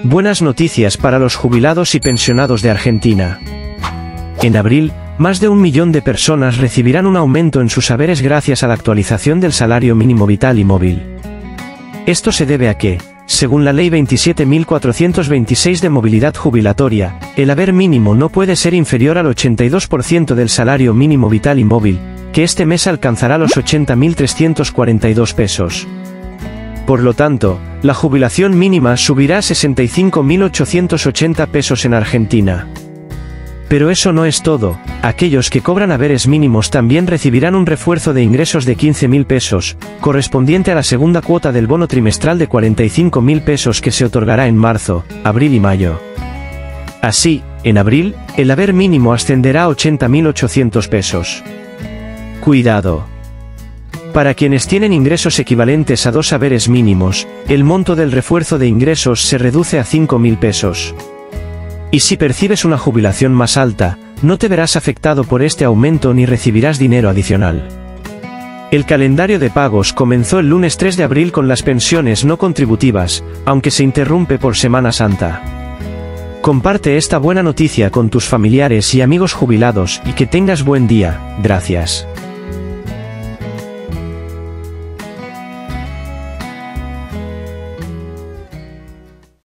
Buenas noticias para los jubilados y pensionados de Argentina. En abril, más de 1 millón de personas recibirán un aumento en sus haberes gracias a la actualización del salario mínimo vital y móvil. Esto se debe a que, según la Ley 27.426 de movilidad jubilatoria, el haber mínimo no puede ser inferior al 82% del salario mínimo vital y móvil, que este mes alcanzará los 80.342 pesos. Por lo tanto, la jubilación mínima subirá a 65.880 pesos en Argentina. Pero eso no es todo, aquellos que cobran haberes mínimos también recibirán un refuerzo de ingresos de 15.000 pesos, correspondiente a la segunda cuota del bono trimestral de 45.000 pesos que se otorgará en marzo, abril y mayo. Así, en abril, el haber mínimo ascenderá a 80.800 pesos. Cuidado. Para quienes tienen ingresos equivalentes a 2 haberes mínimos, el monto del refuerzo de ingresos se reduce a 5.000 pesos. Y si percibes una jubilación más alta, no te verás afectado por este aumento ni recibirás dinero adicional. El calendario de pagos comenzó el lunes 3 de abril con las pensiones no contributivas, aunque se interrumpe por Semana Santa. Comparte esta buena noticia con tus familiares y amigos jubilados y que tengas buen día, gracias.